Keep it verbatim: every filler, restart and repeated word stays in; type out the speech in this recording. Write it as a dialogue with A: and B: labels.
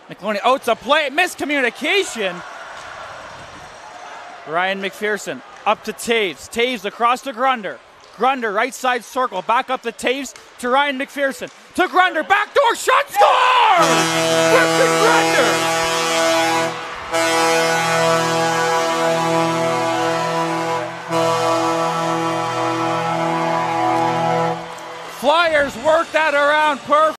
A: McLoney, oh, it's a play, miscommunication. Ryan MacPherson up to Taves. Taves across to Grundner. Grundner, right side circle, back up to Taves, to Ryan MacPherson. To Grundner, backdoor shot, score! Griffin Grundner! Flyers work that around perfect.